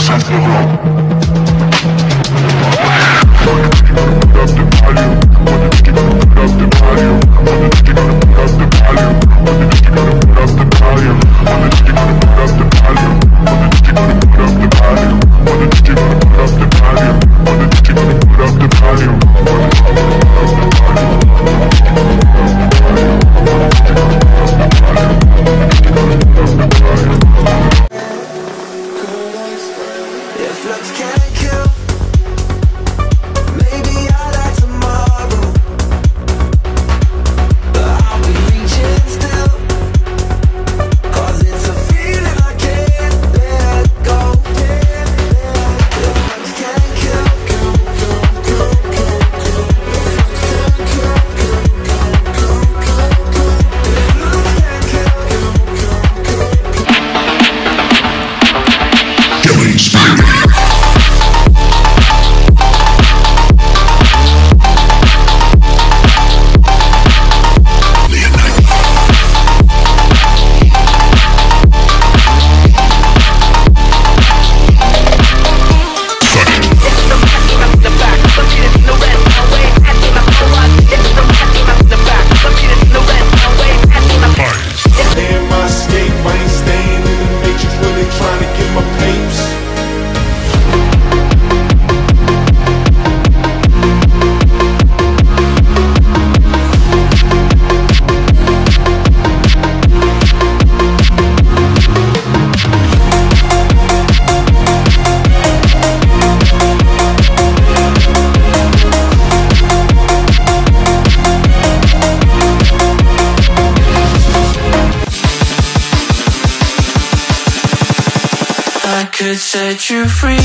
could set you free,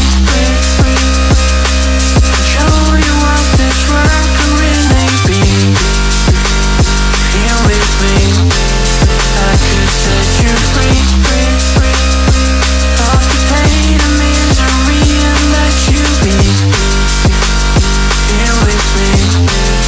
show you what this world can really be. Here with me, I could set you free, off the pain and misery and let you be. Here with me.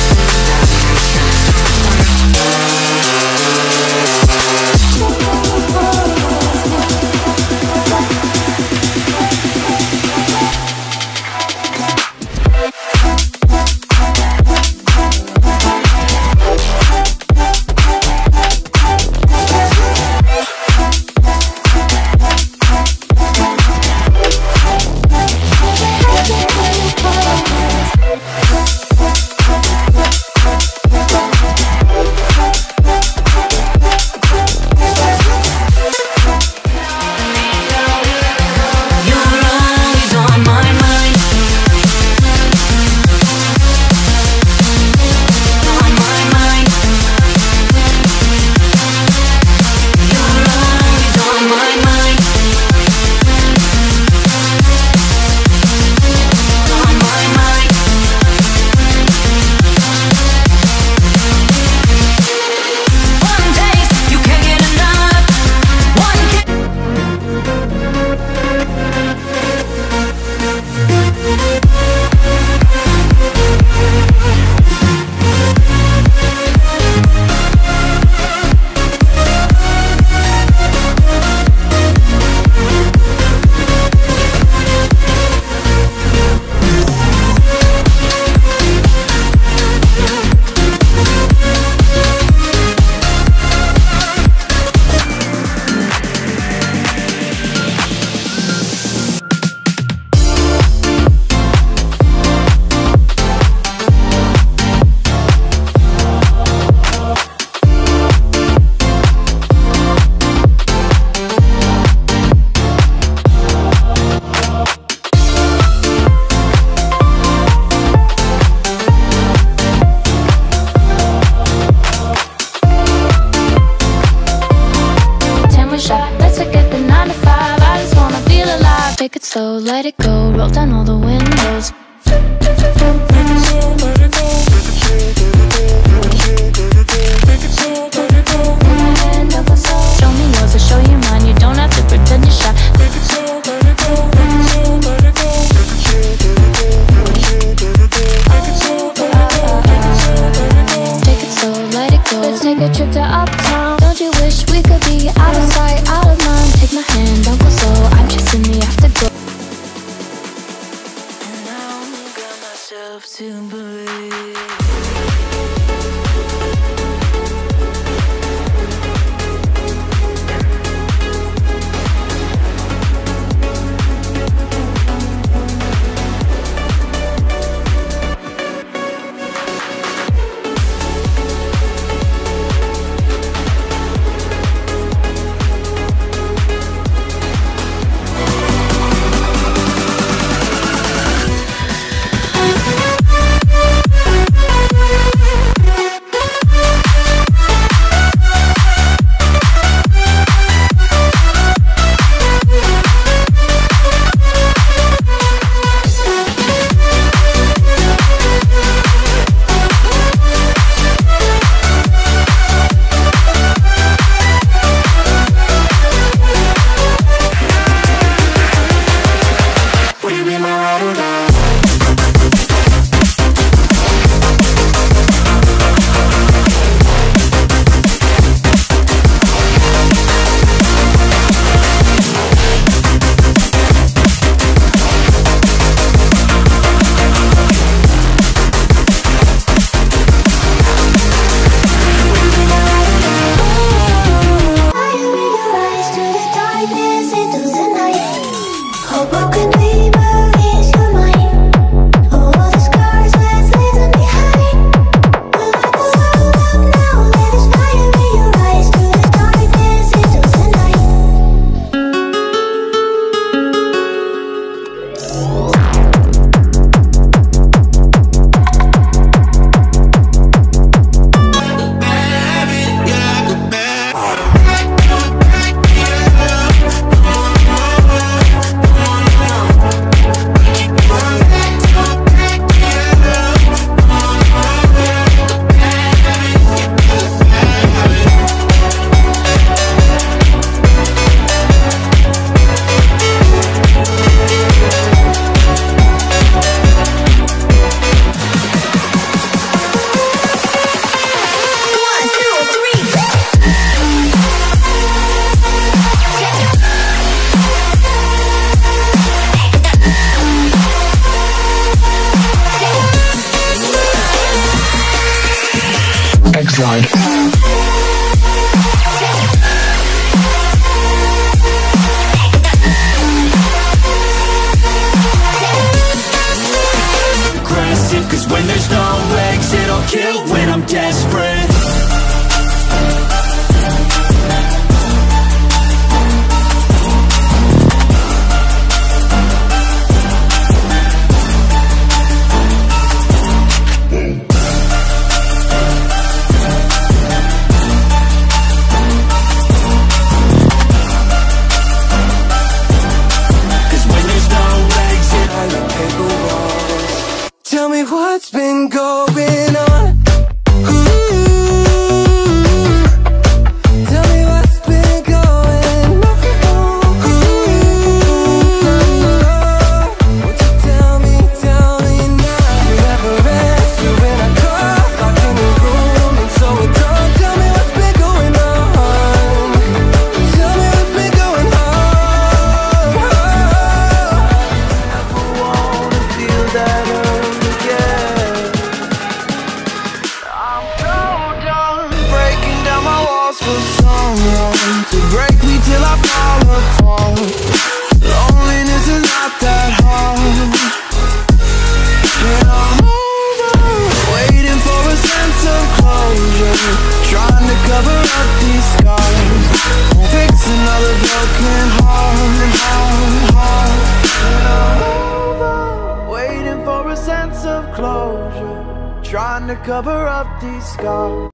Take it slow, let it go, roll down all the windows. Show me yours, I'll show you mine. You don't have to pretend you're shy. Take it slow, let it go. Let's take a trip to uptown. Don't you wish we could be out of sight, out of mind? Take my hand, don't go slow. I'm chasing the afterglow. myself to believe. Excluding. Aggressive, 'cause when there's no exit, I'll kill when I'm desperate. Tell me what's been going on. Tell me what's been going on. Won't you tell me now? You never answer when I call, locked in a room and so alone. Tell me what's been going on. Tell me what's been going on. I wanna feel that hurt. For someone to break me till I fall apart. Loneliness is not that hard. And I'm over, waiting for a sense of closure, trying to cover up these scars, fix another broken heart. And I'm over, waiting for a sense of closure, trying to cover up these scars.